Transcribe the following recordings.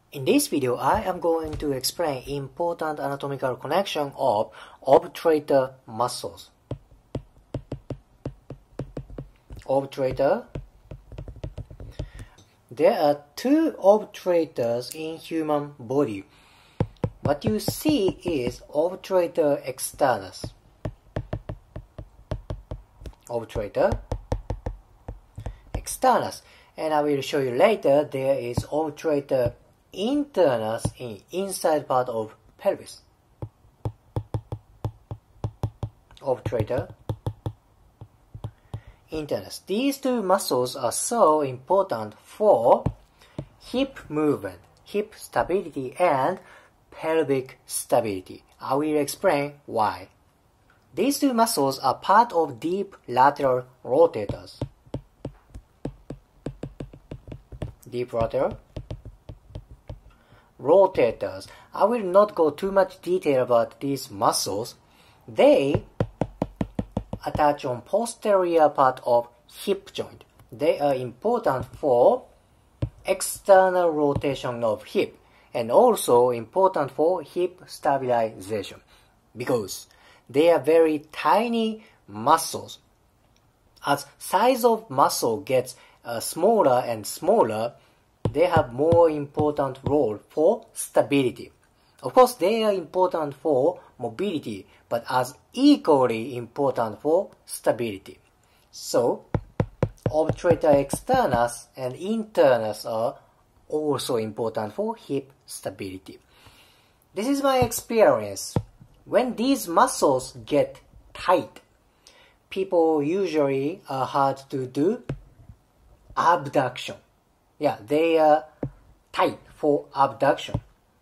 In this video, I am going to explain important anatomical connection of obturator muscles. Obturator. There are two obturators in human body. What you see is obturator externus. Obturator externus. And I will show you later there is obturator internus in inside part of pelvis. Obturator internus. These two muscles are so important for hip movement, hip stability and pelvic stability. I will explain why. These two muscles are part of deep lateral rotators. Deep lateral rotators. I will not go too much detail about these muscles. They attach on posterior part of hip joint. They are important for external rotation of hip and also important for hip stabilization because they are very tiny muscles. As size of muscle gets smaller and smaller, they have more important role for stability. Of course, they are important for mobility, but as equally important for stability. So, obturator externus and internus are also important for hip stability. This is my experience. When these muscles get tight, people usually are hard to do abduction. Yeah, they are tight for abduction.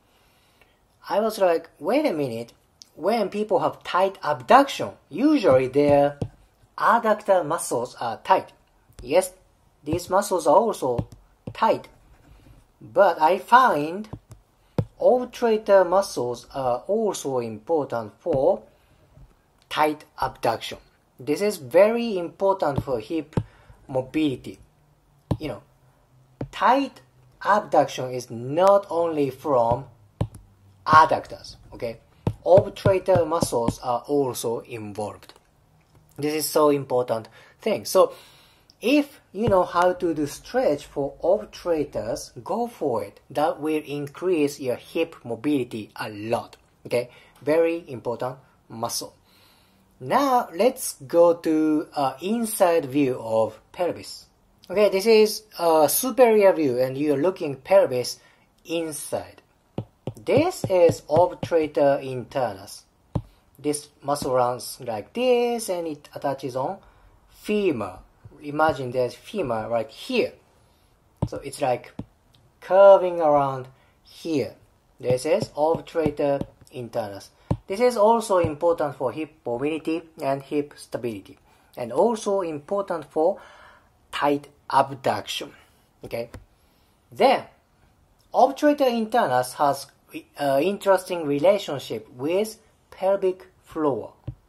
I was like, wait a minute, when people have tight abduction, usually their adductor muscles are tight. Yes, these muscles are also tight. But I find obturator muscles are also important for tight abduction. This is very important for hip mobility. You know, tight abduction is not only from adductors, okay? Obturator muscles are also involved. This is so important thing. So, if you know how to do stretch for obturators, go for it. That will increase your hip mobility a lot, okay? Very important muscle. Now, let's go to inside view of pelvis. Okay, this is a superior view and you're looking pelvis inside. This is obturator internus. This muscle runs like this and it attaches on femur. Imagine there's femur right here. So it's like curving around here. This is obturator internus. This is also important for hip mobility and hip stability. And also important for tight abduction. Okay. Then, obturator internus has an interesting relationship with pelvic floor.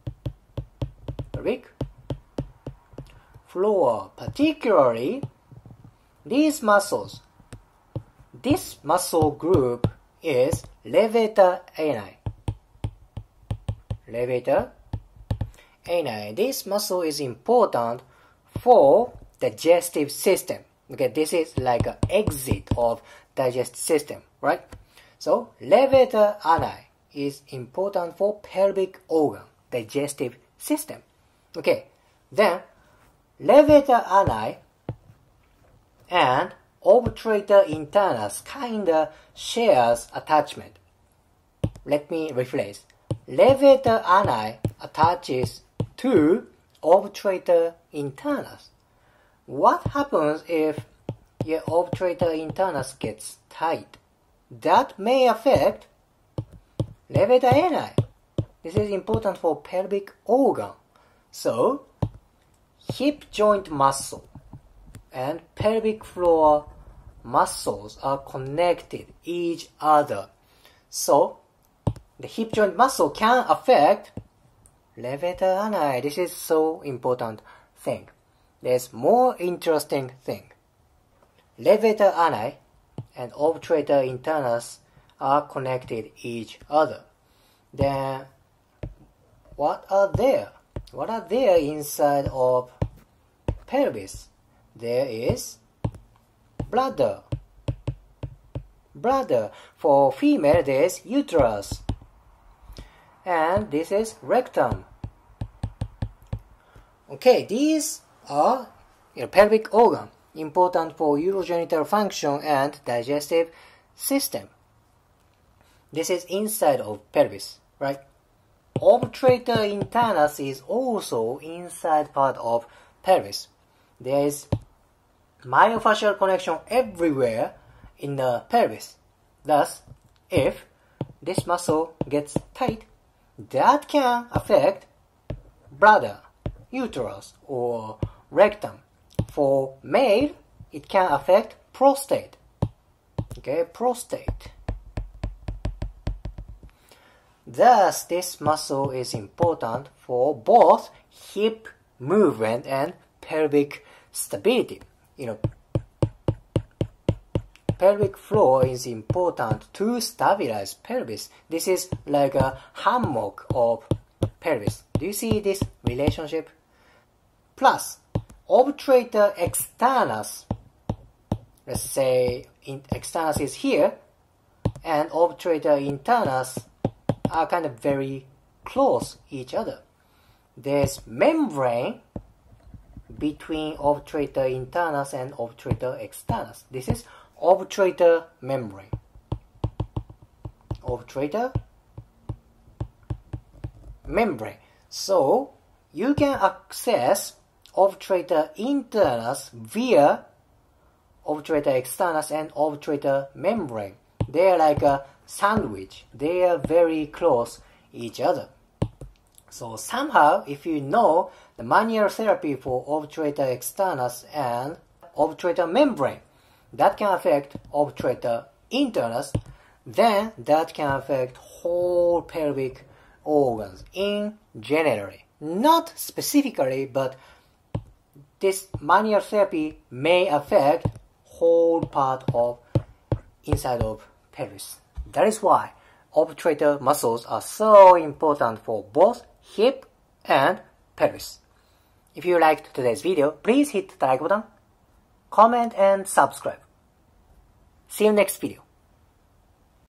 Pelvic floor, particularly these muscles. This muscle group is levator ani. Levator ani. This muscle is important for digestive system. Okay, this is like an exit of digestive system, right? So, levator ani is important for pelvic organ, digestive system. Okay, then levator ani and obturator internus kinda shares attachment. Let me rephrase. Levator ani attaches to obturator internus. What happens if your obturator internus gets tight? That may affect levator ani. This is important for pelvic organ. So, hip joint muscle and pelvic floor muscles are connected each other. So, the hip joint muscle can affect levator ani. This is so important thing. There's more interesting thing. Levator ani and obturator internus are connected each other. Then what are there? What are there inside of pelvis? There is bladder. Bladder. For female, there is uterus. And this is rectum. Okay, these are pelvic organ, important for urogenital function and digestive system. This is inside of pelvis, right? Obturator internus is also inside part of pelvis. There is myofascial connection everywhere in the pelvis. Thus, if this muscle gets tight, that can affect bladder, uterus, or rectum. For male, it can affect prostate. Okay, prostate. Thus, this muscle is important for both hip movement and pelvic stability. Pelvic floor is important to stabilize pelvis. This is like a hammock of pelvis. Do you see this relationship? Plus, obturator externus, let's say externus is here, and obturator internus are kind of very close each other. There's membrane between obturator internus and obturator externus. This is obturator membrane. Obturator membrane. So you can access obturator internus via obturator externus and obturator membrane. They are like a sandwich. They are very close each other. So somehow, if you know the manual therapy for obturator externus and obturator membrane, that can affect obturator internus, then that can affect whole pelvic organs in generally. Not specifically, but this manual therapy may affect whole part of inside of pelvis. That is why obturator muscles are so important for both hip and pelvis. If you liked today's video, please hit the like button, comment and subscribe. See you next video.